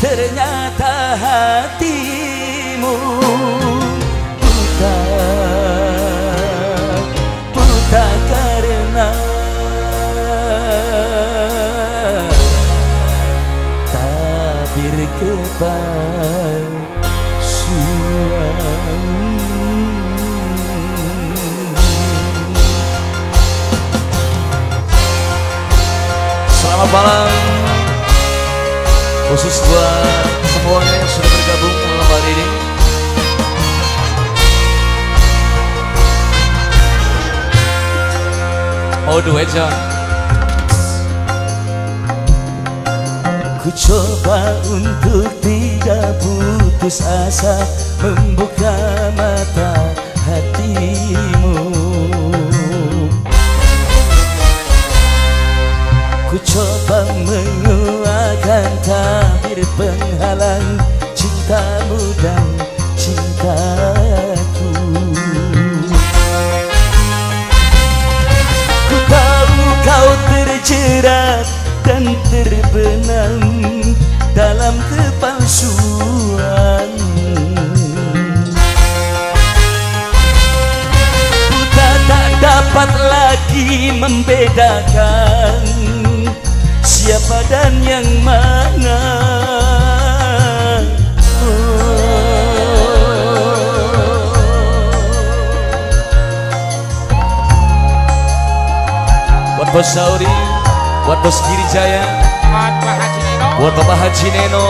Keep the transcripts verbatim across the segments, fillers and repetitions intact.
ternyata hatimu buta, buta karena tabir kepalsuan. Selamat malam khusus buat semuanya yang sudah bergabung malam hari ini. Mau duet John? Ku coba untuk tidak putus asa membuka mata hatimu. Ku coba menguatkan tabir penghalang cintamu dan cintaku. Ku tahu kau terjerat dan terbenam dalam kepalsuan. Buta tak dapat lagi membedakan siapa dan yang mana. Oh. Buat Bos Sauri, buat Bos Giri Jaya, buat Pak Haji Neno, buat Bapak Haji Neno,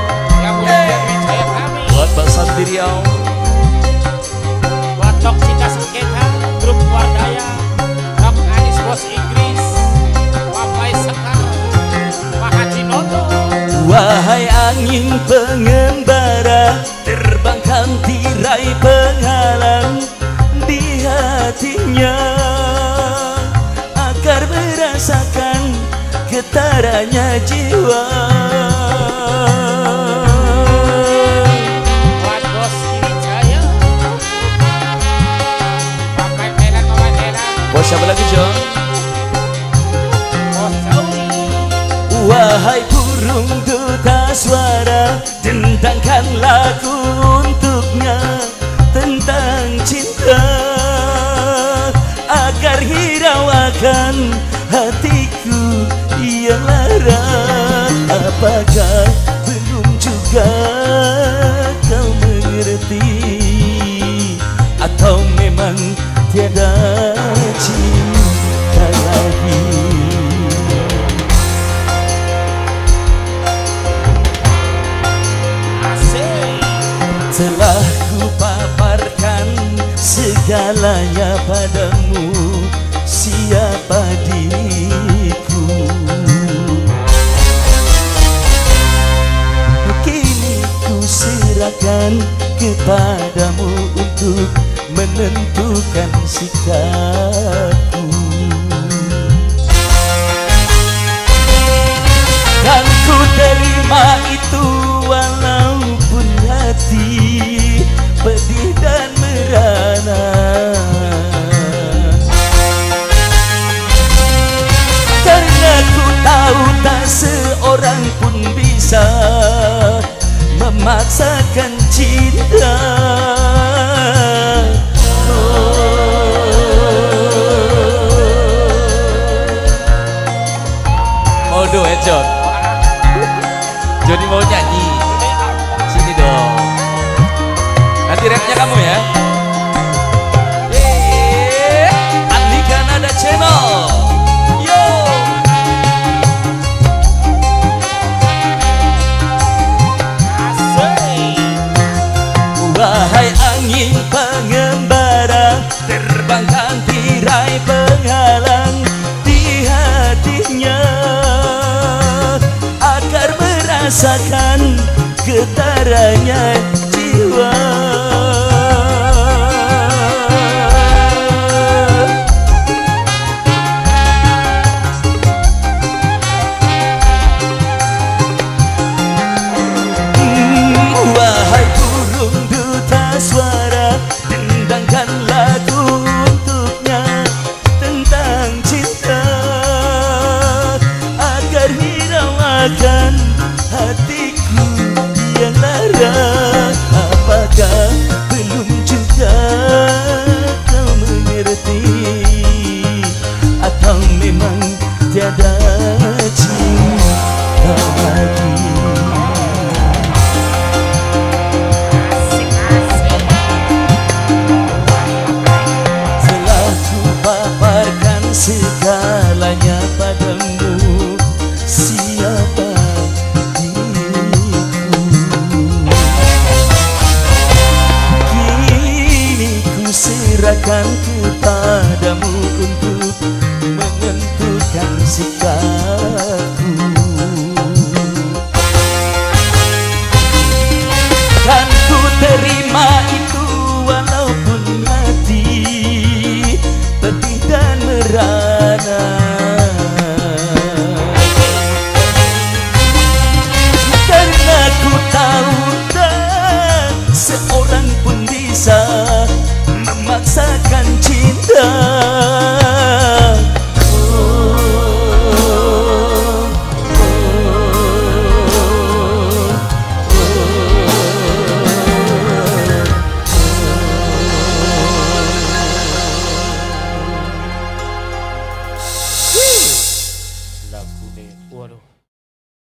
buat Mbak Santi Riau, buat Tok Cinta Sengketa, grup Wardaya, Tok Anis Bos Inggris, Wapai Sekar, Pak Haji Noto. Wahai angin pengembara, terbangkan tirai penghalang di hatinya agar merasakan getarannya jiwa. Buat Bos Giri Jaya, pakai Melan Mawadera. Bos siapa lagi John? Bos Sauri. Wahai burung duta suara, dendangkan lagu untuknya tentang cinta agar hiraukan hatiku yang lara. Apakah belum juga kau mengerti, atau memang tiada cinta lagi? Telah ku paparkan segalanya padamu, siapa diriku. Kini ku serahkan kepadamu untuk menentukan sikapku. Dan ku terima itu walaupun hati pedih dan merana. Karena ku tahu tak seorang pun bisa memaksakan cinta. Mau duet John? Johnny mau nyanyi? Sini dong. Nanti rapnya kamu ya. Eh, Andika Nada Channel. Yo. Wahai angin pengembara, terbangkan tirai penghalang di hatinya agar merasakan getarannya jiwa.